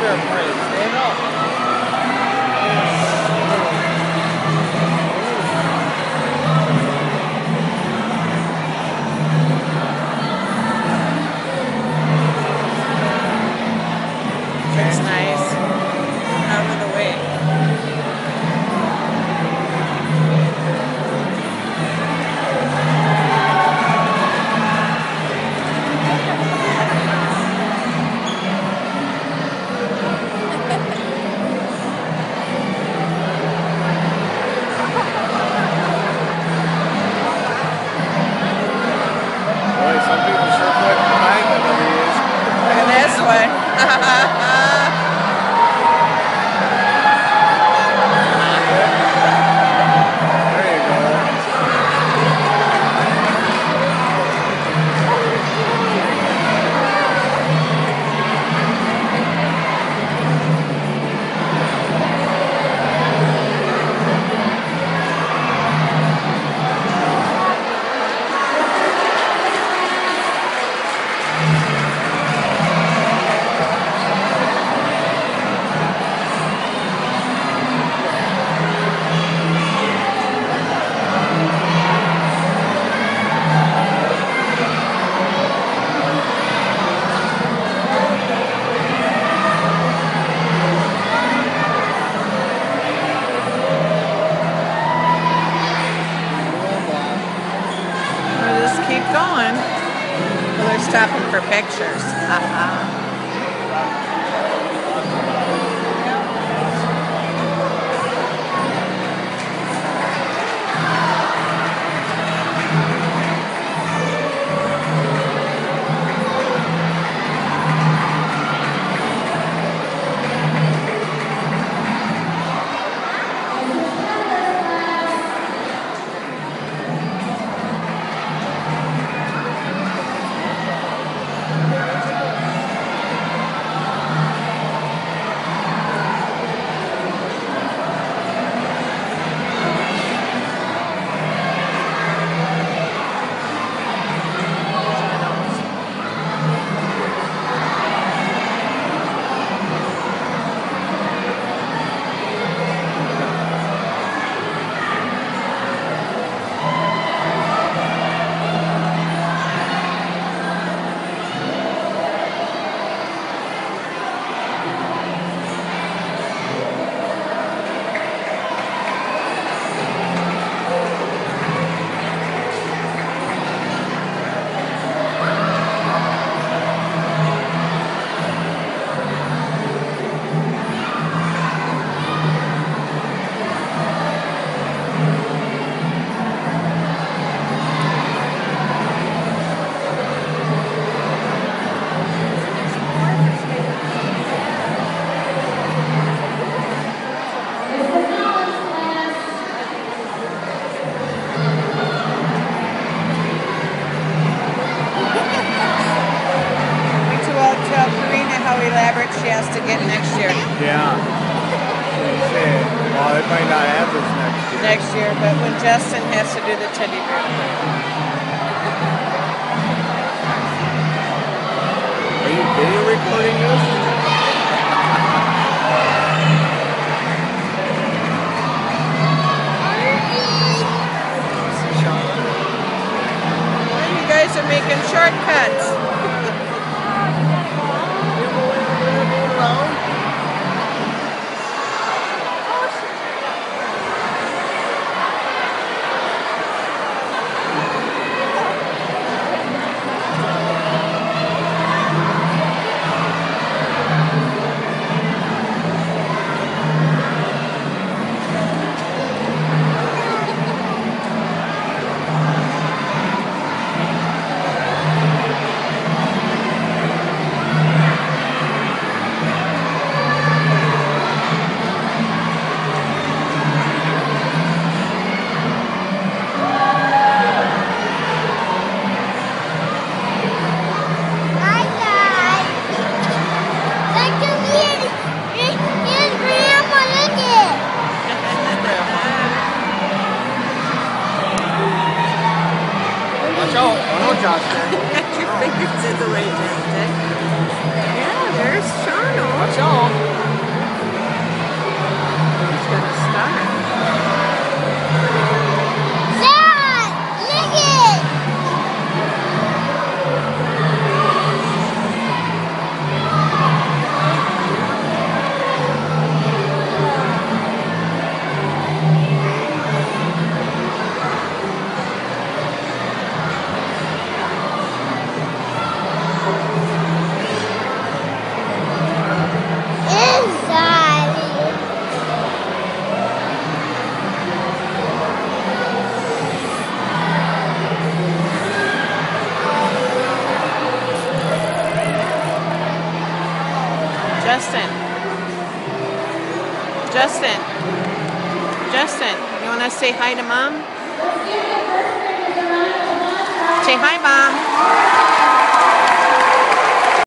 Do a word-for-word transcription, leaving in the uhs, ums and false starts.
sugar free. Stand up. It's nice. Out of the way. Boy, some people sure put behind them over the years. Look at this one. There you go. We'll just keep going. Well, they're stopping for pictures. Uh-huh. Tell Karina how elaborate she has to get next year. Yeah. Well, they might not have this next year. Next year, but when Justin has to do the teddy bear. Are you video recording this? Well, you guys are making shortcuts. Justin. Your fingers in the way, Justin. Yeah, there's Charno. Watch out. Justin. Justin. Justin, you want to say hi to Mom? Say hi, Mom.